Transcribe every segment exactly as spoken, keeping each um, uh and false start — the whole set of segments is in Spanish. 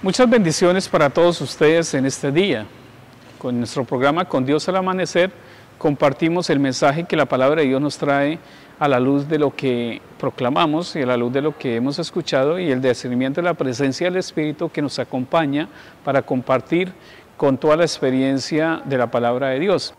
Muchas bendiciones para todos ustedes en este día. Con nuestro programa Con Dios al Amanecer compartimos el mensaje que la palabra de Dios nos trae a la luz de lo que proclamamos y a la luz de lo que hemos escuchado y el discernimiento de la presencia del Espíritu que nos acompaña para compartir con toda la experiencia de la palabra de Dios.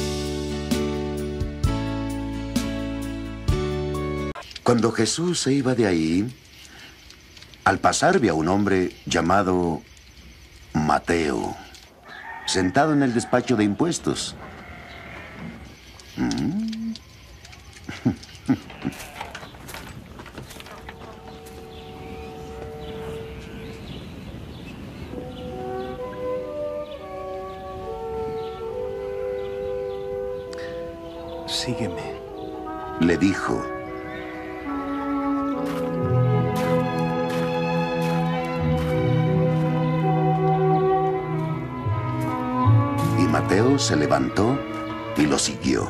Cuando Jesús se iba de ahí, al pasar vio a un hombre llamado Mateo, sentado en el despacho de impuestos. ¿Mm? Sígueme, le dijo. Y Mateo se levantó y lo siguió.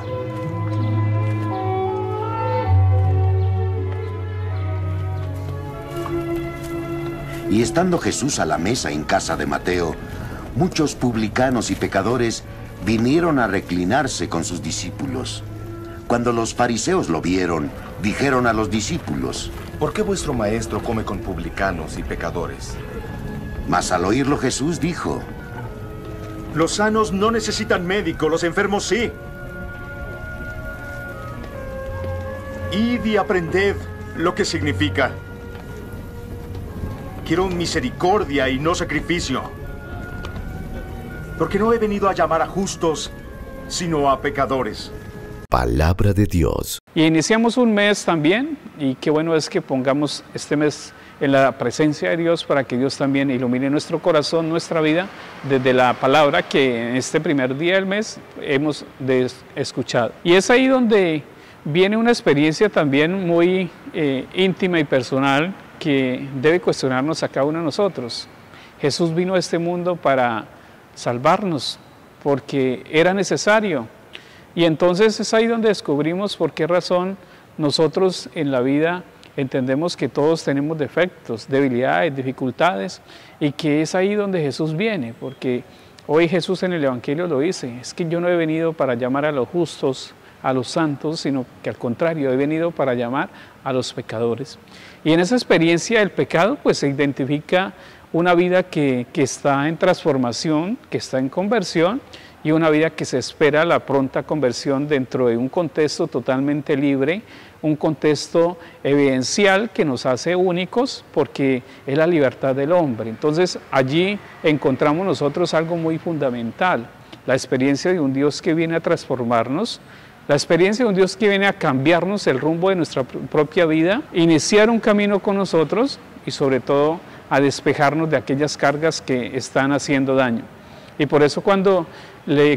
Y estando Jesús a la mesa en casa de Mateo, muchos publicanos y pecadores vinieron a reclinarse con sus discípulos. Cuando los fariseos lo vieron, dijeron a los discípulos: ¿por qué vuestro maestro come con publicanos y pecadores? Mas al oírlo Jesús dijo: los sanos no necesitan médico, los enfermos sí. Id y aprended lo que significa: quiero misericordia y no sacrificio. Porque no he venido a llamar a justos, sino a pecadores. Palabra de Dios. Y iniciamos un mes también, y qué bueno es que pongamos este mes en la presencia de Dios para que Dios también ilumine nuestro corazón, nuestra vida, desde la palabra que en este primer día del mes hemos escuchado. Y es ahí donde viene una experiencia también muy eh, íntima y personal que debe cuestionarnos a cada uno de nosotros. Jesús vino a este mundo para salvarnos, porque era necesario. Y entonces es ahí donde descubrimos por qué razón nosotros en la vida entendemos que todos tenemos defectos, debilidades, dificultades, y que es ahí donde Jesús viene, porque hoy Jesús en el Evangelio lo dice: es que yo no he venido para llamar a los justos, a los santos, sino que al contrario, he venido para llamar a los pecadores. Y en esa experiencia del pecado, pues se identifica una vida que, que está en transformación, que está en conversión, y una vida que se espera la pronta conversión dentro de un contexto totalmente libre, un contexto evidencial que nos hace únicos porque es la libertad del hombre. Entonces allí encontramos nosotros algo muy fundamental, la experiencia de un Dios que viene a transformarnos, la experiencia de un Dios que viene a cambiarnos el rumbo de nuestra propia vida, iniciar un camino con nosotros y sobre todo a despejarnos de aquellas cargas que están haciendo daño. Y por eso cuando le,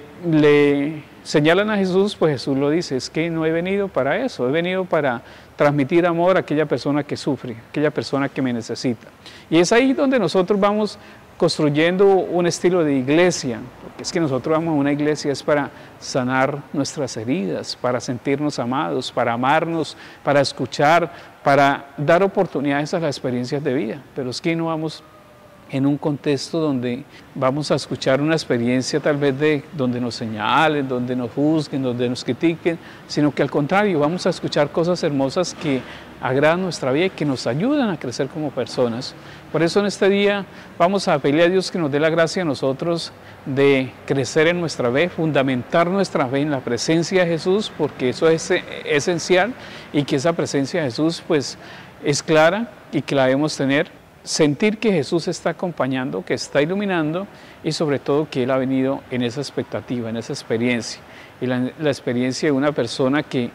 le señalan a Jesús, pues Jesús lo dice: es que no he venido para eso, he venido para transmitir amor a aquella persona que sufre, a aquella persona que me necesita. Y es ahí donde nosotros vamos construyendo un estilo de iglesia, porque es que nosotros vamos a una iglesia es para sanar nuestras heridas, para sentirnos amados, para amarnos, para escuchar, para dar oportunidades a las experiencias de vida, pero es que no vamos en un contexto donde vamos a escuchar una experiencia tal vez de donde nos señalen, donde nos juzguen, donde nos critiquen, sino que al contrario vamos a escuchar cosas hermosas que agradan nuestra vida y que nos ayudan a crecer como personas. Por eso en este día vamos a pedirle a Dios que nos dé la gracia a nosotros de crecer en nuestra fe, fundamentar nuestra fe en la presencia de Jesús, porque eso es esencial, y que esa presencia de Jesús pues es clara y que la debemos tener. Sentir que Jesús está acompañando, que está iluminando, y sobre todo que Él ha venido en esa expectativa, en esa experiencia, y la, la experiencia de una persona que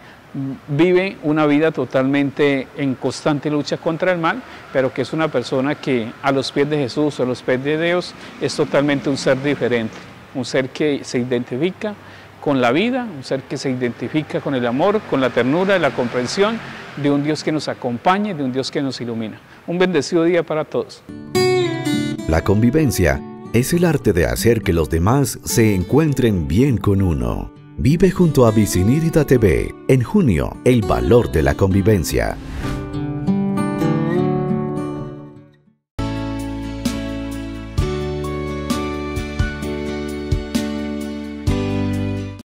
vive una vida totalmente en constante lucha contra el mal, pero que es una persona que a los pies de Jesús o a los pies de Dios es totalmente un ser diferente, un ser que se identifica con la vida, un ser que se identifica con el amor, con la ternura, la comprensión de un Dios que nos acompañe, de un Dios que nos ilumina. Un bendecido día para todos. La convivencia es el arte de hacer que los demás se encuentren bien con uno. Vive junto a Vicinirida T V en junio el valor de la convivencia.